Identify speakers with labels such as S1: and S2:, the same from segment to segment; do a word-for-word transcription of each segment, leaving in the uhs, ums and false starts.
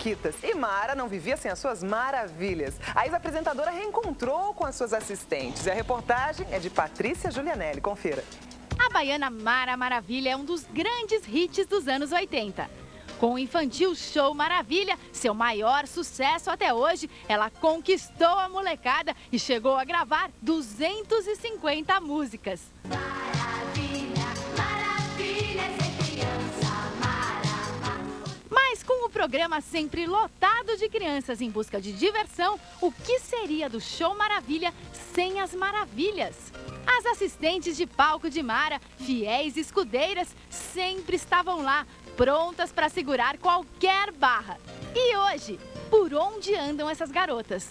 S1: Paquitas. E Mara não vivia sem as suas maravilhas. A ex-apresentadora reencontrou com as suas assistentes. E a reportagem é de Patrícia Julianelli. Confira.
S2: A baiana Mara Maravilha é um dos grandes hits dos anos oitenta. Com o infantil Show Maravilha, seu maior sucesso até hoje, ela conquistou a molecada e chegou a gravar duzentas e cinquenta músicas. Maravilha, maravilha, ser criança, mara. Mas com o programa sempre lotado de crianças em busca de diversão, o que seria do Show Maravilha sem as maravilhas? As assistentes de palco de Mara, fiéis escudeiras, sempre estavam lá, prontas para segurar qualquer barra. E hoje, por onde andam essas garotas?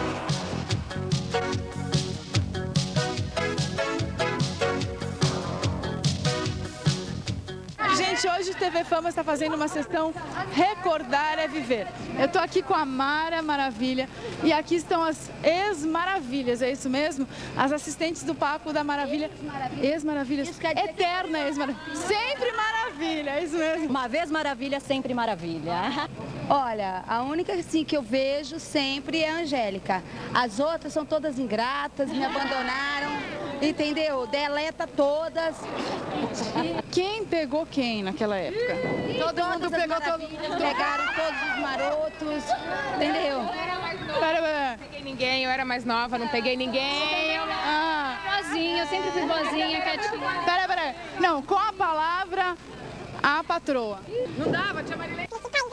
S2: Gente, hoje o T V Fama está fazendo uma sessão Recordar é Viver. Eu estou aqui com a Mara Maravilha e aqui estão as ex-maravilhas, é isso mesmo? As assistentes do palco da Maravilha. Ex-maravilhas. Eterna ex-maravilha. Sempre maravilha, é isso mesmo?
S3: Uma vez maravilha, sempre maravilha.
S4: Olha, a única assim, que eu vejo sempre é a Angélica. As outras são todas ingratas, me abandonaram, entendeu? Deleta todas.
S2: Quem pegou quem naquela época?
S4: Todo mundo pegou todos. Pegaram todos os marotos, entendeu?
S2: Pera, pera.
S5: Não peguei ninguém, eu era mais nova, não peguei ninguém.
S2: Ah.
S5: Boazinha, eu sempre fui boazinha, quietinha.
S2: Pera, pera. Não, com a palavra, a patroa.
S5: Não dava, tia Marilene.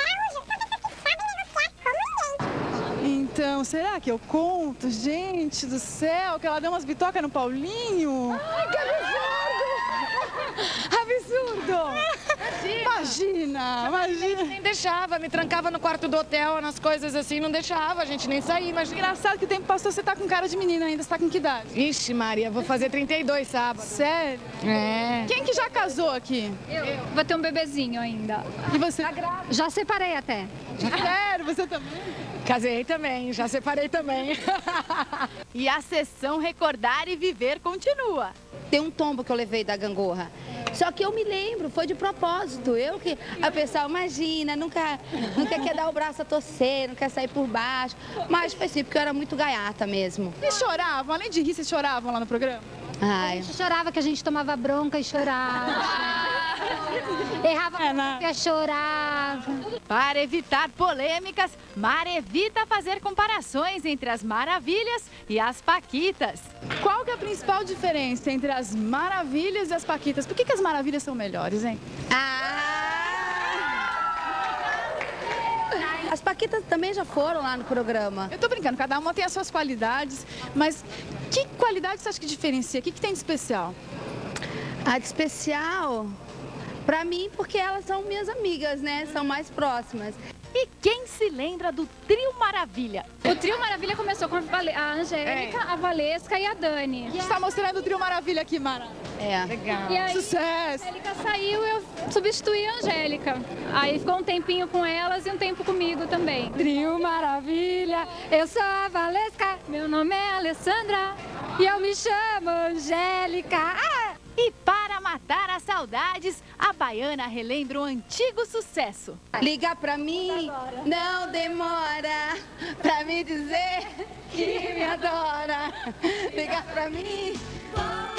S2: Então, será que eu conto? Gente do céu, que ela deu umas bitocas no Paulinho.
S5: Ai, que absurdo!
S2: Absurdo! Imagina, imagina.
S5: Nem deixava, me trancava no quarto do hotel, nas coisas assim, não deixava a gente nem sair, mas...
S2: Engraçado que o tempo passou, você tá com cara de menina ainda, você tá com que idade?
S5: Ixi, Maria, vou fazer trinta e dois sábado.
S2: Sério?
S5: É.
S2: Quem que já casou aqui?
S6: Eu. Eu. Vou ter um bebezinho ainda.
S2: E você?
S6: Já separei até.
S2: Sério, você também?
S5: Casei também, já separei também.
S2: E a sessão Recordar e Viver continua.
S4: Tem um tombo que eu levei da gangorra. Só que eu me lembro, foi de propósito. Eu que... A pessoa, imagina, nunca, nunca quer dar o braço a torcer, não quer sair por baixo. Mas foi sim, porque eu era muito gaiata mesmo.
S2: Vocês choravam? Além de rir, vocês choravam lá no programa?
S4: Ai.
S6: A gente chorava, que a gente tomava bronca e chorava. Errava,
S2: é, né?
S6: ia chorar.
S2: Para evitar polêmicas, Mara evita fazer comparações entre as maravilhas e as paquitas. Qual que é a principal diferença entre as maravilhas e as paquitas? Por que que as maravilhas são melhores, hein?
S4: Ah! As paquitas também já foram lá no programa.
S2: Eu tô brincando, cada uma tem as suas qualidades, mas que qualidade você acha que diferencia? O que que tem de especial?
S4: A de especial, pra mim, porque elas são minhas amigas, né? São mais próximas.
S2: E quem se lembra do Trio Maravilha?
S6: O Trio Maravilha começou com a, Vale... a Angélica, é. a Valesca e a Dani.
S2: A gente tá mostrando o Trio Maravilha aqui, Mara.
S4: É.
S2: Legal.
S6: E aí,
S2: sucesso!
S6: A Angélica saiu e eu substituí a Angélica. Aí ficou um tempinho com elas e um tempo comigo também. Trio Maravilha, eu sou a Valesca, meu nome é Alessandra e eu me chamo Angélica. Ah!
S2: E para matar as saudades, a baiana relembra um antigo sucesso.
S4: Liga pra mim, não demora, pra me dizer que me adora. Liga pra mim.